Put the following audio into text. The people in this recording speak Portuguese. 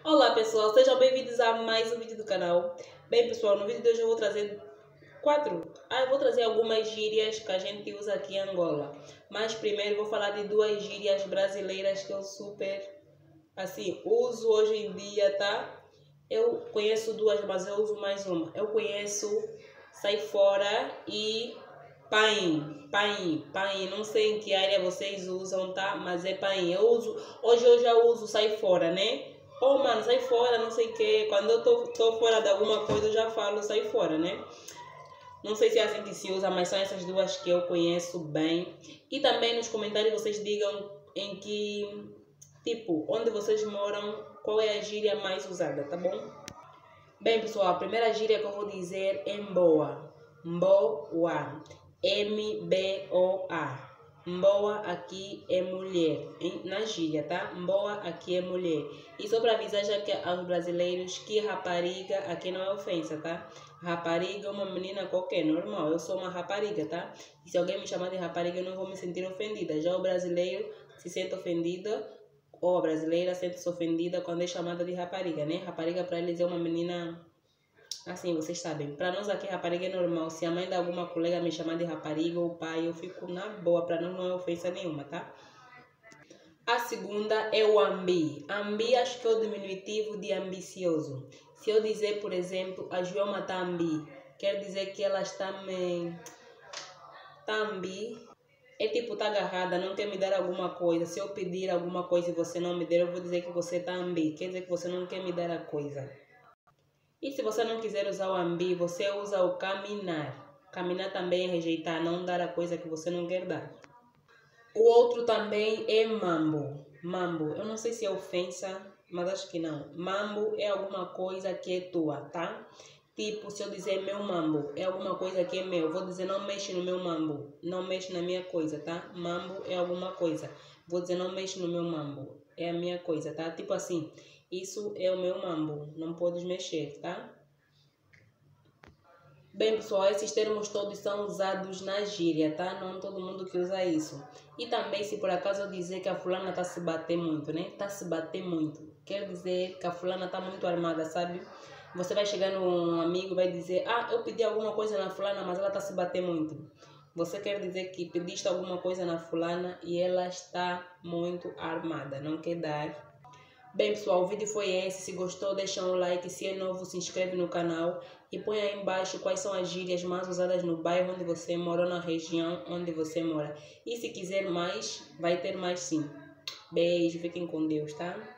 Olá pessoal, sejam bem-vindos a mais um vídeo do canal. Bem pessoal, no vídeo de hoje eu vou trazer algumas gírias que a gente usa aqui em Angola. Mas primeiro vou falar de duas gírias brasileiras que eu super, uso hoje em dia, tá? Eu conheço duas, mas eu uso mais uma. Eu conheço sai fora e paim. Não sei em que área vocês usam, tá? Mas é paim. Hoje eu já uso sai fora, né? Oh, mano, sai fora, não sei o que. Quando eu tô fora de alguma coisa, eu já falo sai fora, né? Não sei se é assim que se usa, mas são essas duas que eu conheço bem. E também nos comentários vocês digam em que, onde vocês moram, qual é a gíria mais usada, tá bom? Bem, pessoal, a primeira gíria que eu vou dizer é mboa. Mboa. M-B-O-A. Mboa aqui é mulher, na gíria, tá? Mboa aqui é mulher. E só para avisar já que aos brasileiros que rapariga aqui não é ofensa, tá? Rapariga é uma menina qualquer, normal. Eu sou uma rapariga, tá? E se alguém me chamar de rapariga, eu não vou me sentir ofendida. Já o brasileiro se sente ofendida, ou a brasileira sente-se ofendida quando é chamada de rapariga, né? Rapariga para eles é uma menina... Assim, vocês sabem, para nós aqui rapariga é normal. Se a mãe de alguma colega me chamar de rapariga ou pai, eu fico na boa, para nós não é ofensa nenhuma, tá? A segunda é o ambi. Ambi acho que é o diminutivo de ambicioso. Se eu dizer, por exemplo, a Joelma tá ambi, quer dizer que ela está tá ambi. É tipo, tá agarrada, não quer me dar alguma coisa. Se eu pedir alguma coisa e você não me der, eu vou dizer que você tá ambi. Quer dizer que você não quer me dar a coisa. E se você não quiser usar o ambi, você usa o caminar. Caminar também é rejeitar, não dar a coisa que você não quer dar. O outro também é mambo. Mambo, eu não sei se é ofensa, mas acho que não. Mambo é alguma coisa que é tua, tá? Tipo, se eu dizer meu mambo, é alguma coisa que é meu. Vou dizer não mexe no meu mambo, não mexe na minha coisa, tá? Mambo é alguma coisa. Vou dizer não mexe no meu mambo, é a minha coisa, tá? Tipo assim, isso é o meu mambo, não podes mexer, tá? Bem, pessoal, esses termos todos são usados na gíria, tá? Não todo mundo que usa isso. E também, se por acaso eu dizer que a fulana tá se bater muito, né? Tá se bater muito. Quer dizer que a fulana tá muito armada, sabe? Você vai chegar num amigo e vai dizer, eu pedi alguma coisa na fulana, mas ela tá se bater muito. Você quer dizer que pediste alguma coisa na fulana e ela está muito armada, não quer dar. Bem, pessoal, o vídeo foi esse. Se gostou, deixa um like. Se é novo, se inscreve no canal. E põe aí embaixo quais são as gírias mais usadas no bairro onde você mora ou na região onde você mora. E se quiser mais, vai ter mais sim. Beijo, fiquem com Deus, tá?